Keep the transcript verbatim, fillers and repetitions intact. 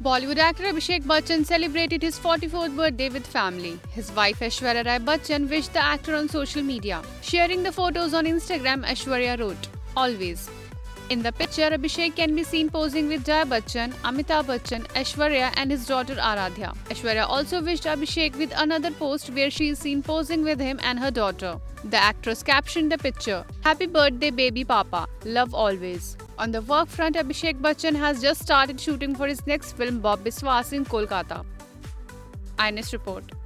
Bollywood actor Abhishek Bachchan celebrated his forty-fourth birthday with family. His wife Aishwarya Rai Bachchan wished the actor on social media. Sharing the photos on Instagram, Aishwarya wrote, "Always." In the picture, Abhishek can be seen posing with Jaya Bachchan, Amitabh Bachchan, Aishwarya and his daughter Aradhya. Aishwarya also wished Abhishek with another post where she is seen posing with him and her daughter. The actress captioned the picture, "Happy birthday baby papa, love always." On the work front, Abhishek Bachchan has just started shooting for his next film Bob Biswas in Kolkata. I N S report.